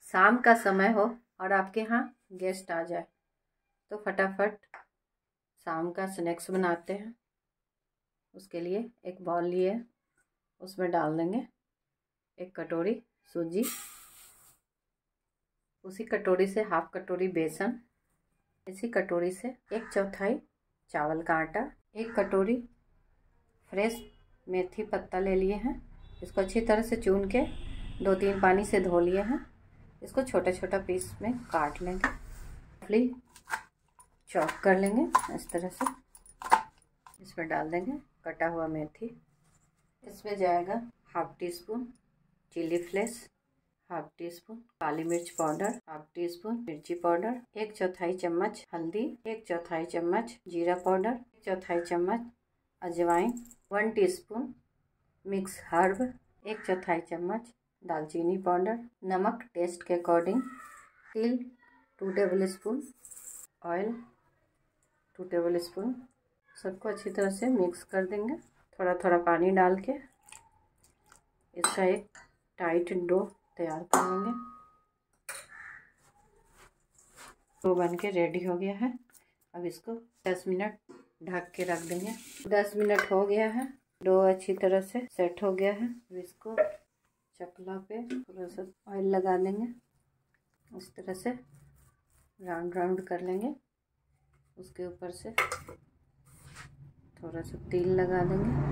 शाम का समय हो और आपके यहाँ गेस्ट आ जाए तो फटाफट शाम का स्नैक्स बनाते हैं। उसके लिए एक बाउल लिए, उसमें डाल देंगे 1 कटोरी सूजी, उसी कटोरी से हाफ कटोरी बेसन, इसी कटोरी से 1/4 चावल का आटा, 1 कटोरी फ्रेश मेथी पत्ता ले लिए हैं। इसको अच्छी तरह से चून के 2-3 पानी से धो लिए हैं। इसको छोटा छोटा पीस में काट लेंगे, रफली चॉप कर लेंगे इस तरह से। इसमें डाल देंगे कटा हुआ मेथी। इसमें जाएगा half teaspoon chilli flakes, half teaspoon काली मिर्च पाउडर, हाफ टी स्पून मिर्ची पाउडर, 1/4 चम्मच हल्दी, 1/4 चम्मच जीरा पाउडर, 1/4 चम्मच अजवाइन, 1 टीस्पून मिक्स हर्ब, 1/4 चम्मच दालचीनी पाउडर, नमक टेस्ट के अकॉर्डिंग, तिल 2 tablespoon, oil 2 tablespoon. सबको अच्छी तरह से मिक्स कर देंगे। थोड़ा थोड़ा पानी डाल के इसका एक टाइट डो तैयार कर लेंगे। डो बन के रेडी हो गया है। अब इसको 10 मिनट ढक के रख देंगे। 10 मिनट हो गया है, डो अच्छी तरह से सेट हो गया है। अब इसको चकला पे थोड़ा सा ऑयल लगा देंगे, इस तरह से राउंड राउंड कर लेंगे। उसके ऊपर से थोड़ा सा तेल लगा देंगे।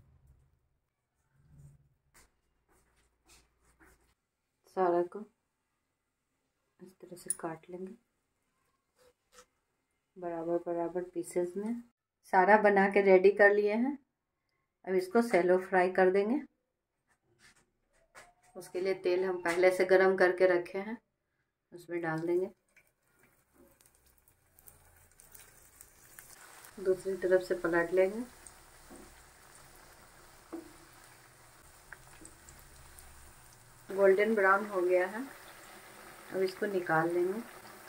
सारा को इस तरह से काट लेंगे बराबर बराबर पीसेस में। सारा बना के रेडी कर लिए हैं। अब इसको सैलो फ्राई कर देंगे। उसके लिए तेल हम पहले से गरम करके रखे हैं, उसमें डाल देंगे। दूसरी तरफ से पलट लेंगे। गोल्डन ब्राउन हो गया है। अब इसको निकाल लेंगे,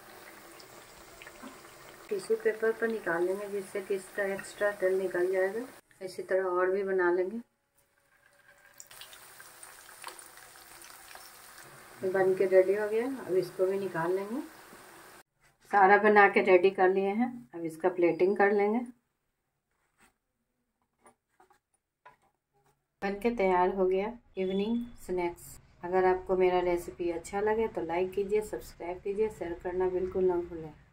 टिश्यू पेपर पर निकाल लेंगे, जिससे कि इसका एक्स्ट्रा तेल निकल जाएगा। इसी तरह और भी बना लेंगे। बन के रेडी हो गया। अब इसको भी निकाल लेंगे। सारा बना के रेडी कर लिए हैं। अब इसका प्लेटिंग कर लेंगे। बन के तैयार हो गया इवनिंग स्नैक्स। अगर आपको मेरा रेसिपी अच्छा लगे तो लाइक कीजिए, सब्सक्राइब कीजिए, शेयर करना बिल्कुल ना भूलें।